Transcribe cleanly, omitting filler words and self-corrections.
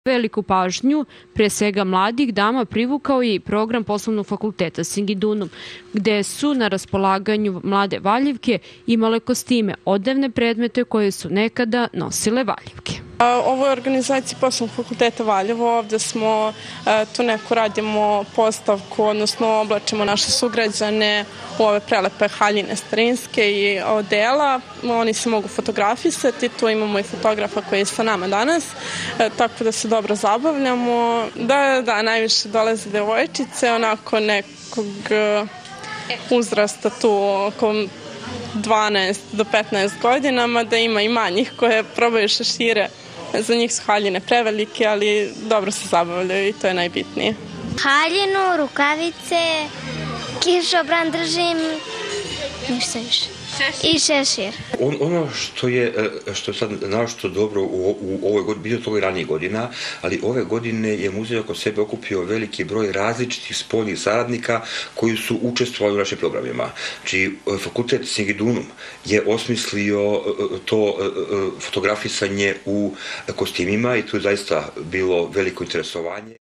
Veliku pažnju, pre svega mladih dama, privukao je i program Poslovnog fakulteta Singidunum, gde su na raspolaganju mlade Valjevke imale kostime, odevne predmete koje su nekada nosile Valjevke. Ovo je organizacija Poslovnog fakulteta Valjevo. Ovde smo, tu neku radimo postavku, odnosno oblačimo naše sugrađane u ove prelepe haljine starinske i odela. Oni se mogu fotografisati, tu imamo i fotografa koji je sa nama danas, tako da se dobro zabavljamo. Da, najviše dolaze devojčice, onako nekog uzrasta tu oko 12 do 15 godina, mada ima i manjih koje probaju šešire. Za njih su haljine prevelike, ali dobro se zabavljaju i to je najbitnije. Haljinu, rukavice, kišobran držim, ništa više. I šešir. Ono što je sad naročito dobro u ovoj godini, bilo to i ranije godina, ali ove godine je muzej oko sebe okupio veliki broj različitih spoljnih saradnika koji su učestvovali u našim programima. Znači, fakultet Singidunum je osmislio to fotografisanje u kostimima i tu je zaista bilo veliko interesovanje.